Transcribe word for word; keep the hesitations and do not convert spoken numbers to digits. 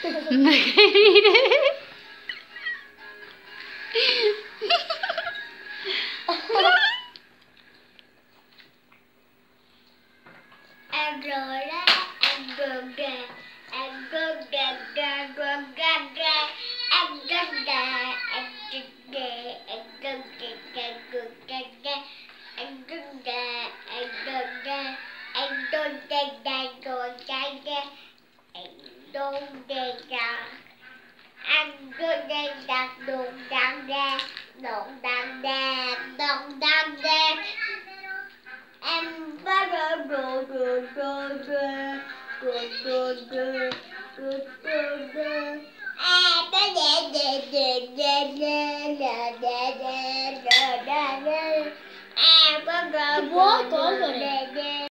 Đi đi. Em rồi đó, em rồi kìa, em rồi kìa, kìa, rồi kìa, kìa, em rồi kìa, em rồi kìa, em rồi kìa, kìa, rồi kìa, kìa, em rồi kìa, em rồi kìa, em rồi kìa, kìa, rồi kìa, kìa, em rồi kìa, kìa, em rồi kìa, đặt đồn đằng ra, đồn đằng ra, đồn đằng ra. Em bắt đầu đồ đồ đồ đồ đồ đồ đồ đồ đồ đồ. À, cái đè đè đè đè đè đè đè đè đè đè. À, bắt đầu bố cổ rồi.